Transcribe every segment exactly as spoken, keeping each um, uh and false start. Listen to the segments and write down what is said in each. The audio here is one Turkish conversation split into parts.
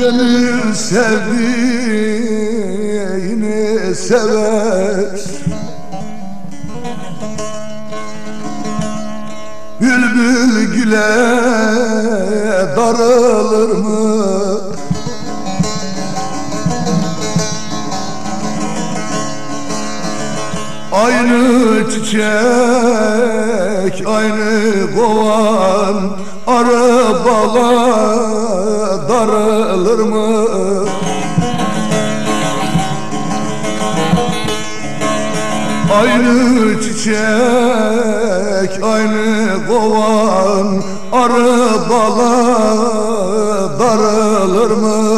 Gönül sevdiğini sever, bülbül güle darılır mı? Aynı çiçek, aynı kovan, arı bala darılır mı? Aynı çiçek, aynı kovan, arı bala darılır mı?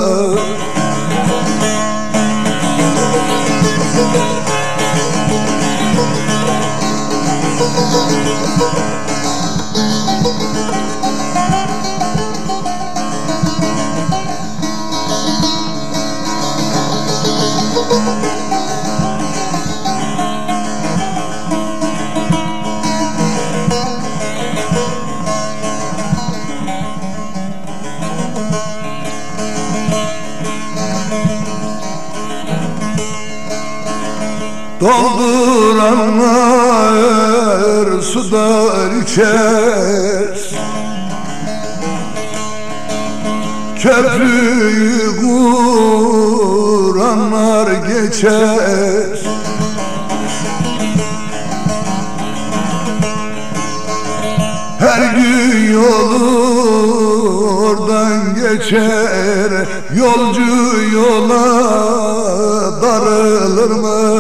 Dolduranlar sular içer, köprüyü kuranlar geçer. Her gün yolu oradan geçer, yolcu yola darılır mı?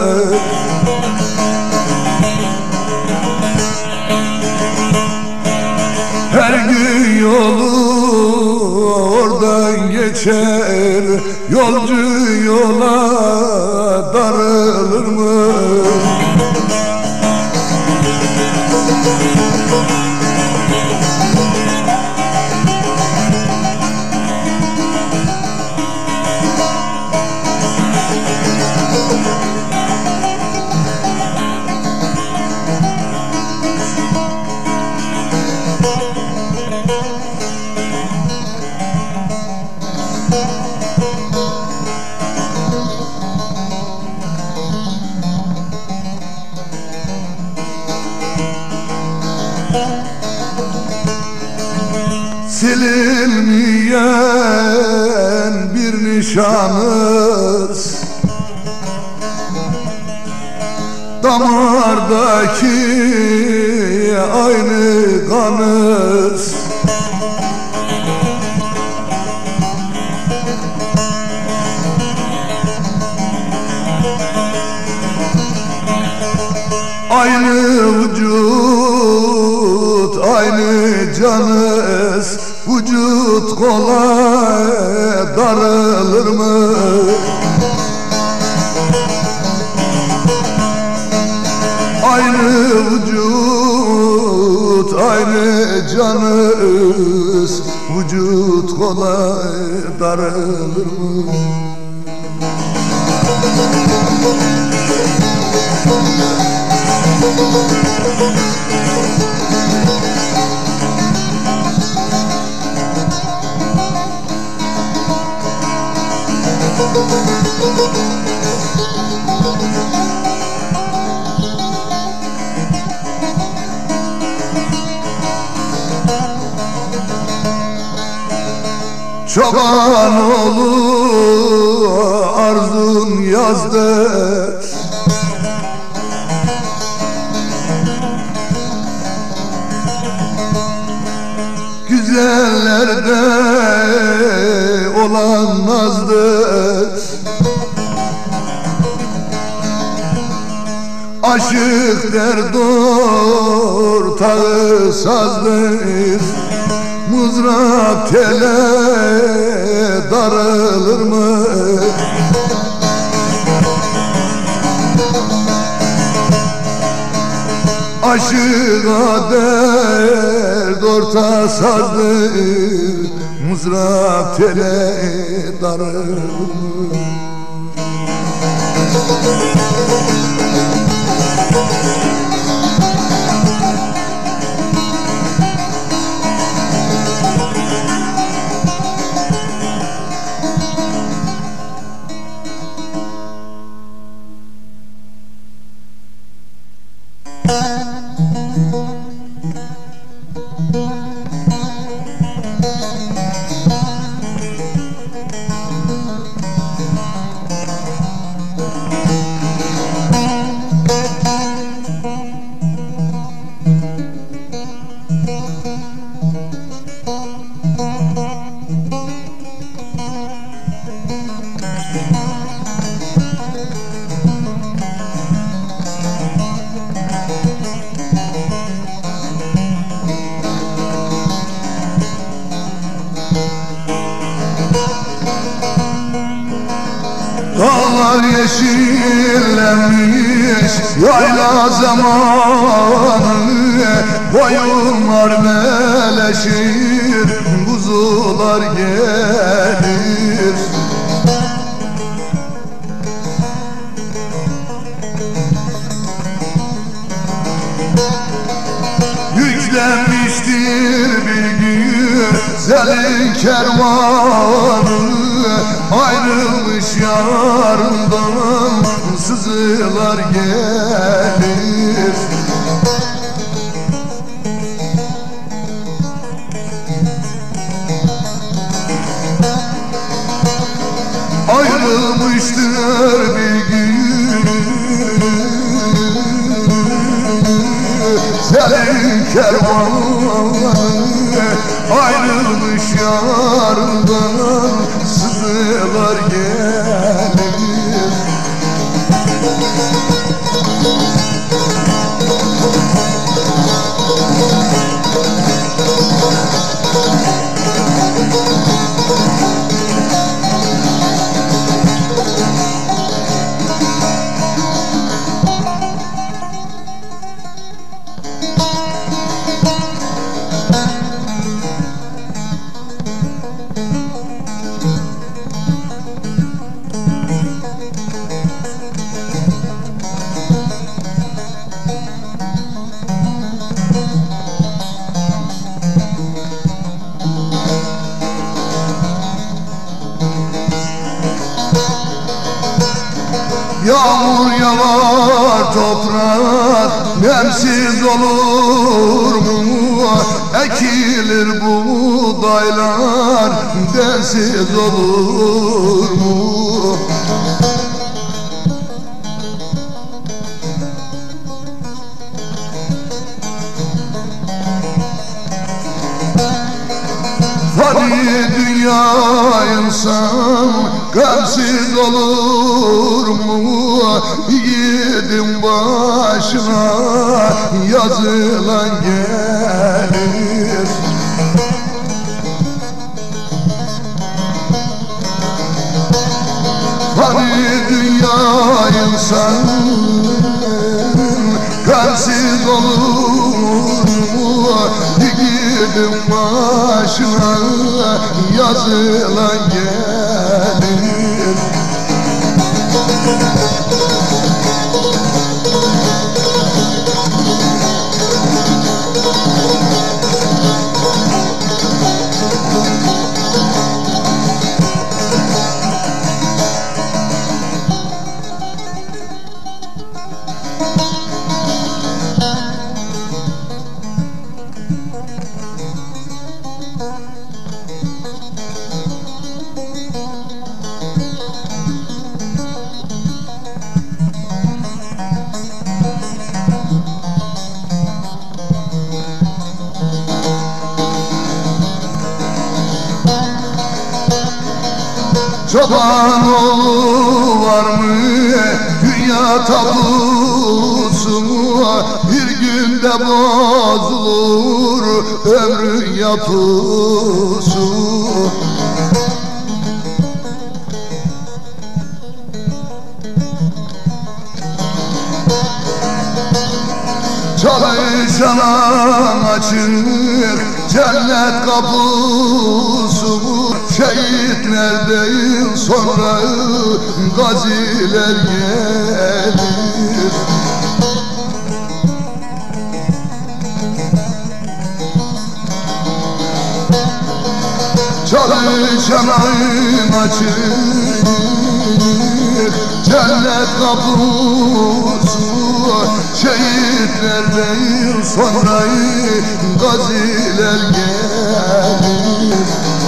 Her gün yolu oradan geçer, yolcu yola darılır mı? Silinmeyen bir nişanız, damardaki aynı kanız. Aynı vücut, aynı canız, vücut kolay darılır mı? Aynı vücut, aynı canız, vücut kolay darılır mı? Çoban oğlu arzun yazdı, güzellerde olan nazdır. Aşık derd ortağı sazdır, mızrap tele darılır mı? Aşığa derd orta sazdır, mızrap tele darılır mı? Dağlar yeşillenmiş yayla zamanı, koyunlar meleşir, kuzular gelir. Yüklenmiştir bir güzelin kervanı, ayrılmış yarından sızılar gelir. Ayrılmıştır bir güzelin kervanı, ayrılmış yarından sızılar gelir. Yağmur yağar toprak nemsiz olur mu? Ekilir buğdaylar densiz olur mu? Fani dünya insan gamsiz olur mu? Yiğidin başına yazılan gelir. Fani dünya insan gamsiz olur mu? Yiğidin başına yazılan gelir. Çoban oğlu var mı dünya tabusu mu? Bir günde bozulur ömrün yapısı. Çalışana açık cennet kapısı mu? Şehitler değil sonra gaziler gelir. Çalışanın açık cennet kapısı, şehitler değil sonra gaziler gelir.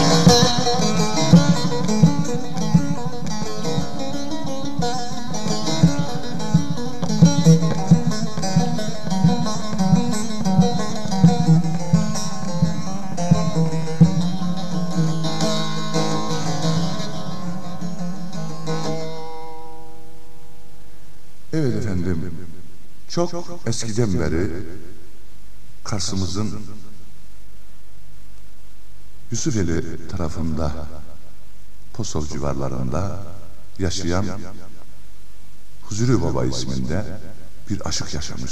Evet efendim, çok eskiden beri Kars'ımızın Yusufeli tarafında, Posol civarlarında yaşayan Huzuri Baba isminde bir aşık yaşamış.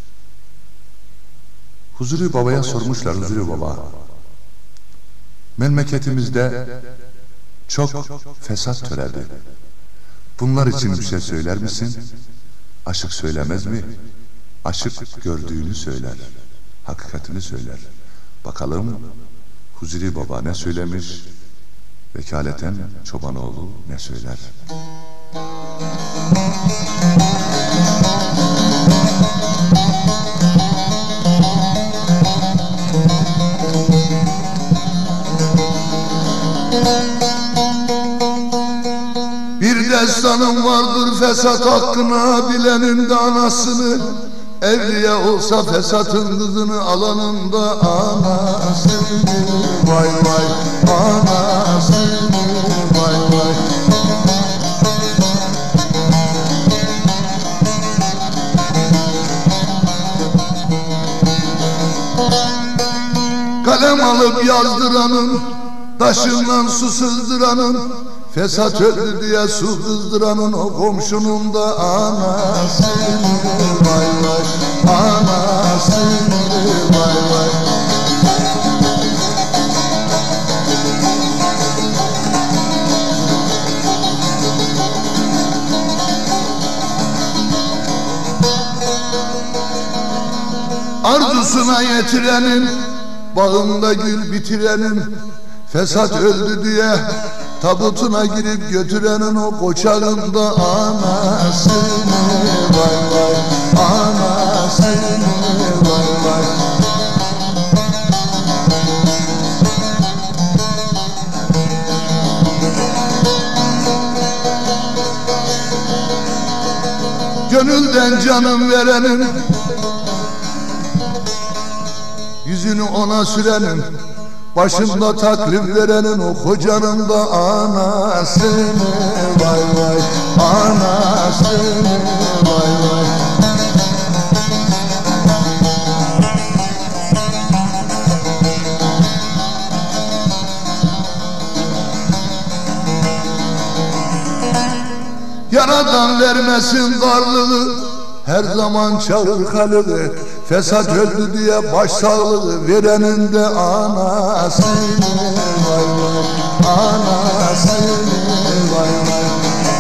Huzuri Baba'ya sormuşlar, Huzuri Baba, memleketimizde çok fesat töredi. Bunlar için bir şey söyler misin? Aşık söylemez mi? Aşık gördüğünü söyler, hakikatini söyler. Bakalım Huzuri Baba ne söylemiş? Vekaleten Çobanoğlu ne söyler? Bir destanım vardır fesat hakkına, bilenin de anasını. Evliya olsa fesatın kızını, alanın da anasını. Vay vay anasını, vay vay. Kalem alıp yazdıranın, taşından su sızdıranın, fesat öldü diye su kızdıranın, o komşunun da anasını. Vay vay anasını, vay vay. Arzusuna yetirenin, bağında gül bitirenin, fesat öldü diye tabutuna girip götürenin, o koçağın da anasını. Vay vay anasını, vay vay. Gönülden canım verenin, yüzünü ona sürenin, başında taklim verenin, o kocanın da anasını. Vay vay anasını, vay vay. Yaradan vermesin darlığı, her zaman çağır kalığı. Fesat öldü diye baş sağlığı verenin de anasını. Vay vay anasını, vay vay.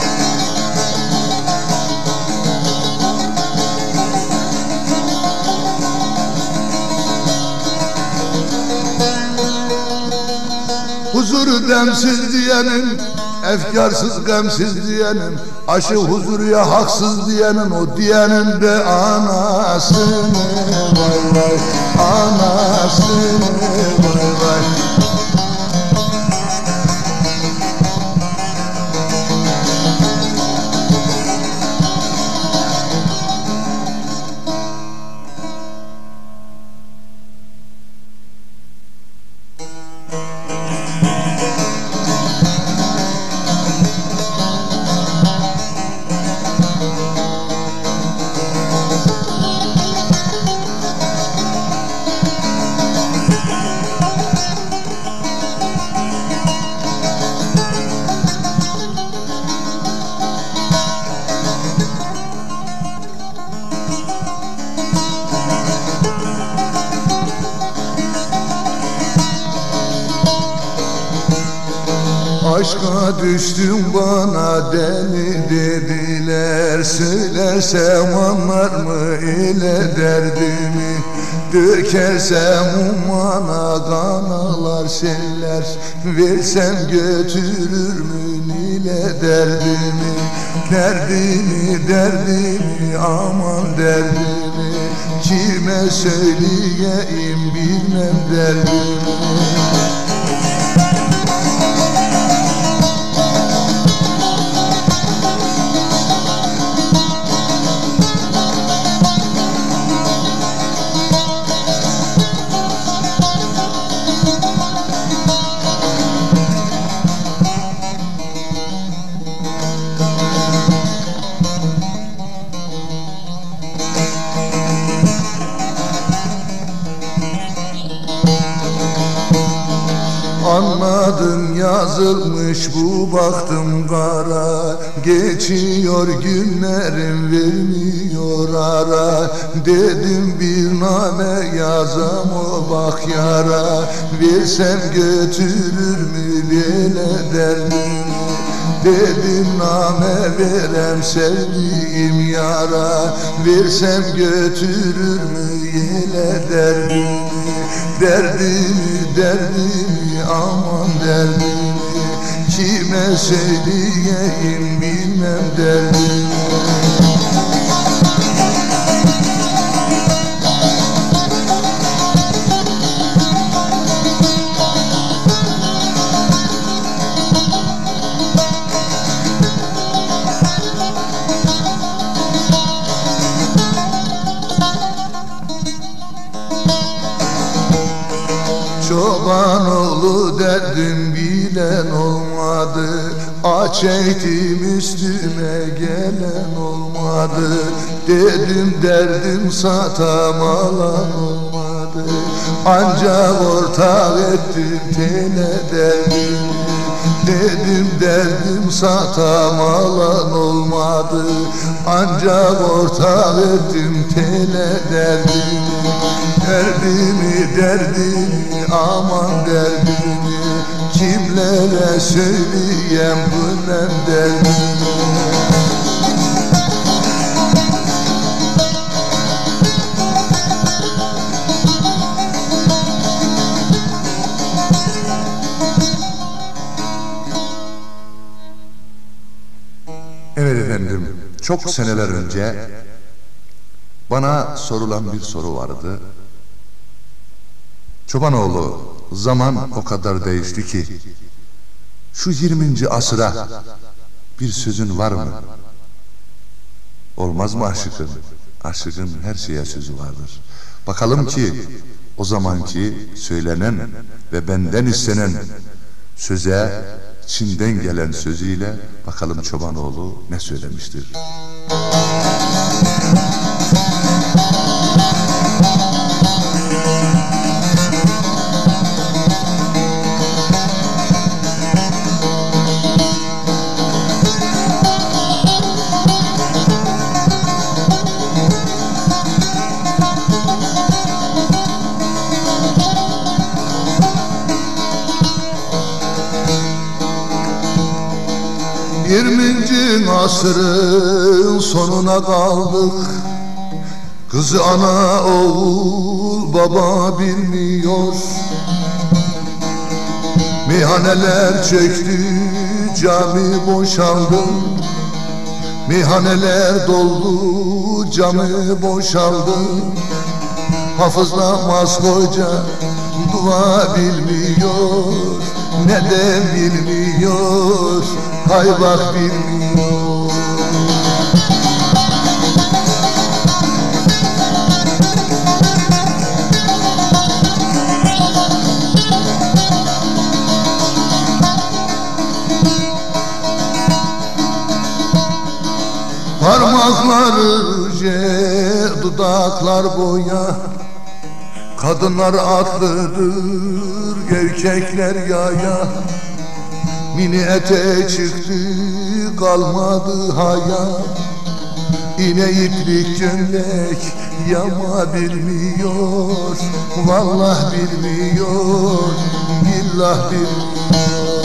Huzuru demsiz diyenin, efkarsız gamsiz diyenin, aşı huzuruya haksız diyenin, o diyenin de anasını. Vay vay anasını, vay vay. Aşka düştüm bana deli dediler, söylersem anlar mı ile derdimi? Dökersem umana kanalar seller, versem götürür mü ile derdimi? Derdimi derdimi aman derdimi, kime söyleyeyim bilmem derdimi. adım yazılmış bu baktım kara. Geçiyor günlerim vermiyor ara. Dedim bir name yazam o bak yara. Versem götürür mü lele derdimi? Dedim name verem sevdiğim yara. Versem götürür mü yele derdimi? Derdimi derdimi aman derdimi, kime söyleyeyim bilmem derdimi. Çoban oğlu derdim bilen olmadı. Aç eğitim üstüme gelen olmadı. Dedim derdim satam alan olmadı. Ancak ortak ettim tele derdimi. Dedim derdim satam alan olmadı. Ancak ortak ettim tele derdimi. Derdimi derdimi aman derdimi, kimlere söyleyeyim bilmem derdimi. Evet efendim, çok seneler önce bana sorulan bir soru vardı. Çobanoğlu, zaman o kadar değişti ki şu yirminci asıra bir sözün var mı? Olmaz mı aşıkın? Aşıkın her şeye sözü vardır. Bakalım ki o zamanki söylenen ve benden istenen söze, Çin'den gelen sözüyle bakalım Çobanoğlu ne söylemiştir? Yirminci asrın sonuna kaldık. Kızı ana oğul baba bilmiyor. Meyhaneler çöktü, cami boşaldı. Meyhaneler doldu, cami boşaldı. Hafız namaz koca dua bilmiyor. Neden bilmiyor, hay bak bilmiyor. Parmakları je, dudaklar boya. Kadınlar atlıdır, erkekler yaya. Mini eteğe çıktı, kalmadı haya. İne iplik gömlek yama bilmiyor. Vallah bilmiyor, billah bilmiyor.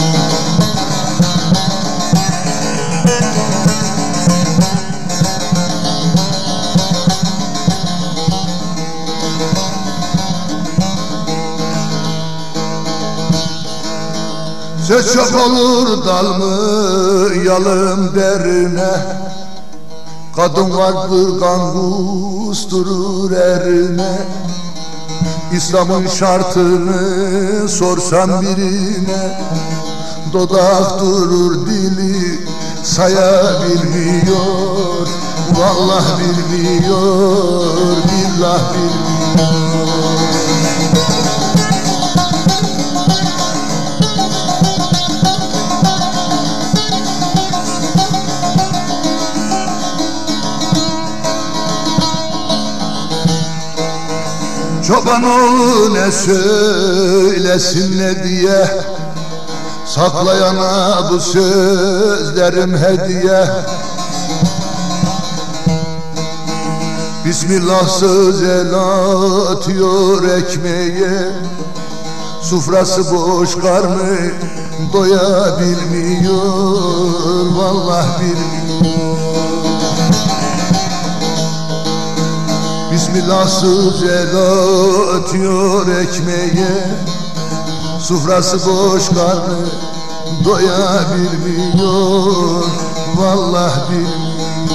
Söz çok olur dal mı yalım derine. Kadın vardır kan kusturur erine. İslam'ın şartını sorsam birine. Dudak durur dili sayabilmiyor. Vallah bilmiyor, billah bilmiyor. Çobanoğlu ne söylesin ne diye, saklayana bu sözlerim hediye. Bismillahsız el atıyor ekmeğe, sufrası boş karnı doyabilmiyor, vallahi bilmiyor. Bismillahsız el atıyor ekmeğe, sufrası boş karnı doyabilmiyor, vallahi bilmiyor.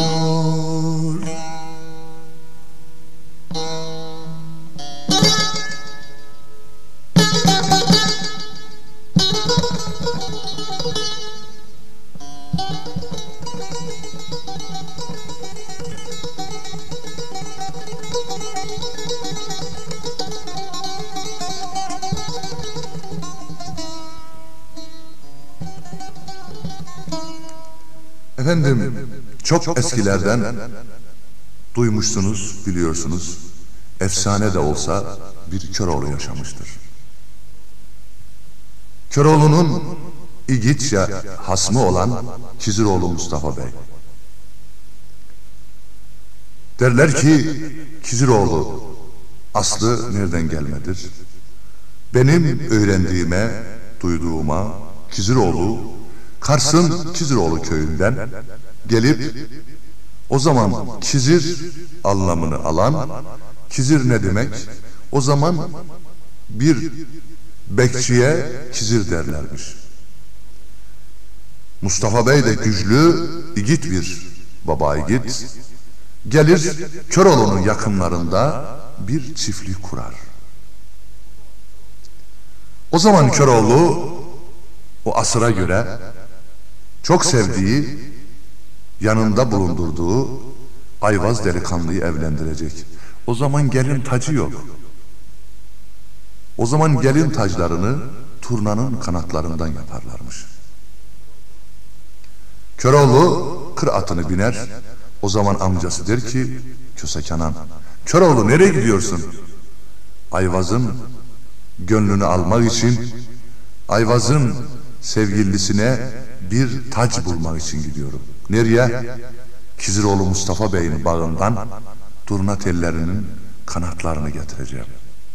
Efendim, çok eskilerden duymuşsunuz, biliyorsunuz. Efsane de olsa bir Köroğlu yaşamıştır. Köroğlu'nun İgitçe hasmı olan Kiziroğlu Mustafa Bey. Derler ki Kiziroğlu aslı nereden gelmedir? Benim öğrendiğime, duyduğuma Kiziroğlu Kars'ın Kiziroğlu köyünden gelip o zaman Kizir anlamını alan, Kizir ne demek? O zaman bir bekçiye Kizir derlermiş. Mustafa Bey de güçlü, igit bir baba igit. Gelir Köroğlu'nun yakınlarında bir çiftlik kurar. O zaman Köroğlu o asıra göre çok sevdiği, yanında bulundurduğu Ayvaz delikanlıyı evlendirecek. O zaman gelin tacı yok. O zaman gelin taclarını turnanın kanatlarından yaparlarmış. Köroğlu kır atını biner. O zaman amcası der ki, Köse Kenan, Köroğlu nereye gidiyorsun? Ayvaz'ın gönlünü almak için, Ayvaz'ın sevgilisine bir tac bulmak için gidiyorum. Nereye? Kiziroğlu Mustafa Bey'in bağından turna tellerinin kanatlarını getireceğim.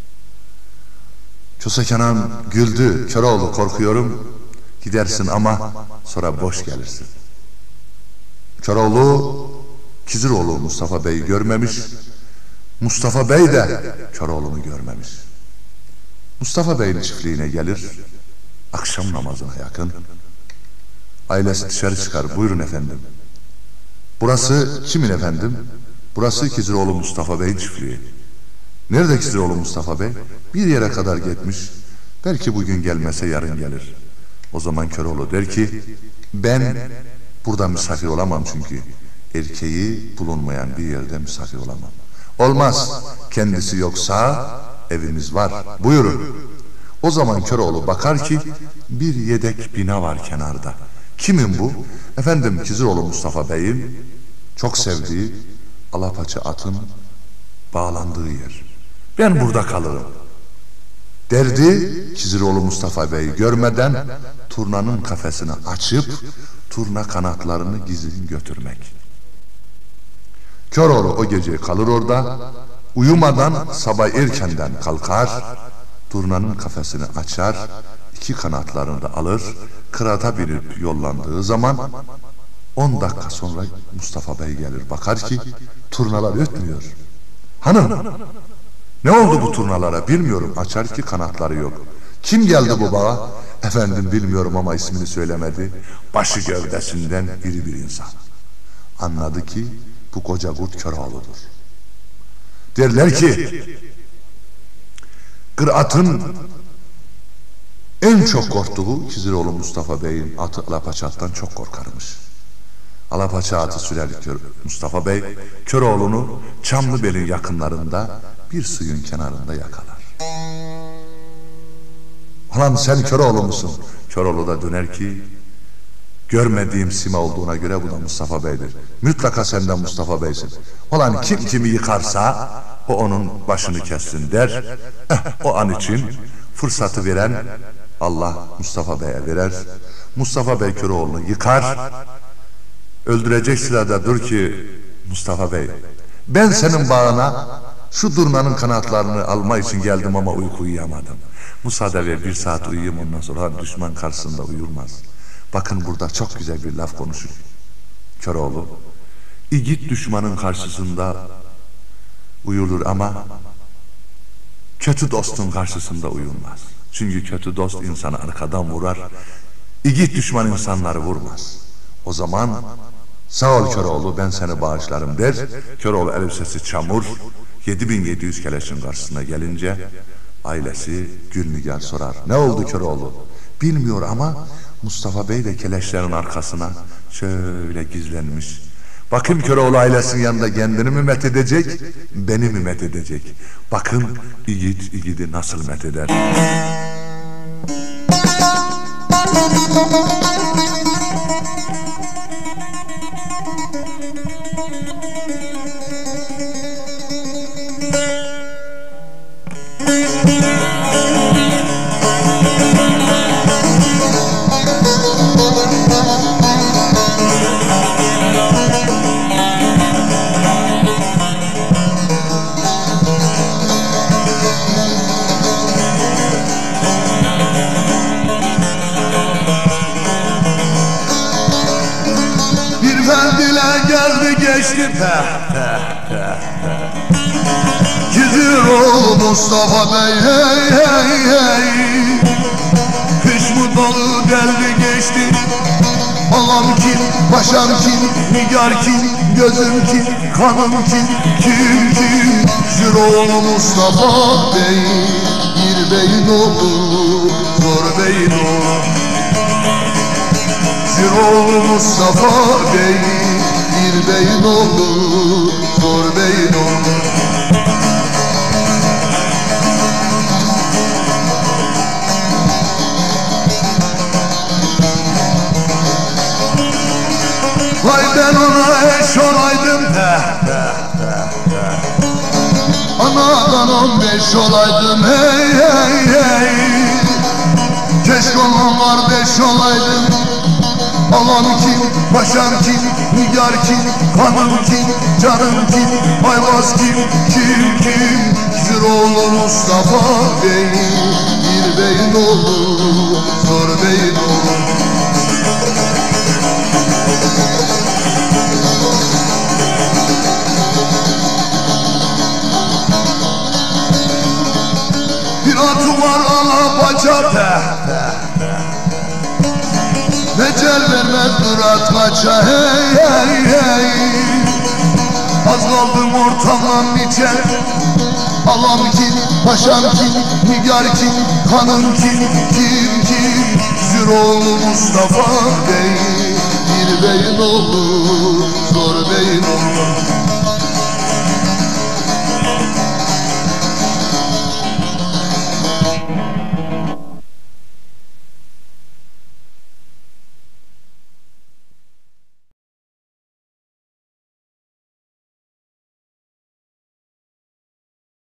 Köse Kenan güldü. Köroğlu, korkuyorum, gidersin ama sonra boş gelirsin. Köroğlu Kiziroğlu Mustafa Bey'i görmemiş, Mustafa Bey de Köroğlu'nu görmemiş. Mustafa Bey'in çiftliğine gelir, akşam namazına yakın. Ailesi dışarı çıkar, buyurun efendim. Burası kimin efendim? Burası Kiziroğlu Mustafa Bey'in çiftliği. Nerede Kiziroğlu Mustafa Bey? Bir yere kadar gitmiş, belki bugün gelmese yarın gelir. O zaman Köroğlu der ki, ben burada misafir olamam çünkü erkeği bulunmayan bir yerde misafir olamam. Olmaz, kendisi yoksa evimiz var, buyurun. O zaman Köroğlu bakar ki bir yedek bina var kenarda. Kimin bu? Efendim Kiziroğlu Mustafa Bey'in çok sevdiği alapaça atın bağlandığı yer. Ben burada kalırım. Derdi Kiziroğlu Mustafa Bey'i görmeden turnanın kafesini açıp turna kanatlarını gizli götürmek. Köroğlu o gece kalır orada, uyumadan sabah erkenden kalkar, turnanın kafesini açar, iki kanatlarını da alır, kırata binip yollandığı zaman on dakika sonra Mustafa Bey gelir, bakar ki turnalar ötmüyor. Hanım, ne oldu bu turnalara? Bilmiyorum. Açar ki kanatları yok. Kim geldi bu bağa? Efendim bilmiyorum ama ismini söylemedi. Başı gövdesinden iri bir insan. Anladı ki bu koca kurt Köroğlu'dur. Derler ki kıraatın en çok korktuğu Kiziroğlu Mustafa Bey'in atı alapaça attan çok korkarmış. Alapaça atı sürer Mustafa Bey Köroğlu'nu Çamlıbel'in yakınlarında bir suyun kenarında yakalar. Ulan sen Köroğlu musun? Köroğlu da döner ki görmediğim sima olduğuna göre bu da Mustafa Bey'dir. Mutlaka senden Mustafa Bey'sin. Ulan kim kimi yıkarsa o onun başını kessin der. Eh, o an için fırsatı veren Allah Mustafa Bey'e verer. Mustafa Bey Köroğlu'nu yıkar. Öldürecek sırada dur ki Mustafa Bey, ben senin bağına şu durnanın kanatlarını alma için geldim ama uyku uyuyamadım. Müsaade ver, bir saat uyuyayım, ondan sonra düşman karşısında uyulmaz. Bakın burada çok güzel bir laf konuşuyor Köroğlu. İgit düşmanın karşısında uyulur ama kötü dostun karşısında uyulmaz. Çünkü kötü dost insanı arkadan vurar. İgit düşman insanları vurmaz. O zaman sağ ol Köroğlu, ben seni bağışlarım der. Köroğlu elbisesi çamur. yedi bin yedi yüz keleşin karşısına gelince ailesi Gülnigar sorar. Ne oldu Köroğlu? Bilmiyor ama Mustafa Bey de keleşlerin arkasına şöyle gizlenmiş. Bakın Köroğlu ailesinin yanında kendini mi met edecek, beni mi met edecek? Bakın İgit İgit'i nasıl met eder? Geldi geçti peh peh peh peh Gidiyor oğlu Mustafa Bey hey hey hey Kış mı dolu geldi geçti Ağam kim, başam kim, nigar kim, gözüm kim, kanım kim, kim kim Züroğlu Mustafa Bey bir beyin olur, zor beyin olur Züroğlu Mustafa Bey bir beyin olur, zor beyin olur. Vay ben ona eş olaydım peh peh peh peh Anadan on beş olaydım hey hey hey Keşke ondan kardeş olaydım Ağam kim, paşam kim, nigar kim, kanım kim, canım kim, ayvaz kim, kim kim Züroğlu Mustafa Bey bir beyin olur, zor beyin olur Bir atı var alabaca peh peh peh Necel vermez durat maça hey hey hey Az kaldım ortamdan biçer Ağam kim, paşam kim, nigar kim, kanım kim, kim kim Züroğlu Mustafa Bey bir beyin olur, zor beyin olur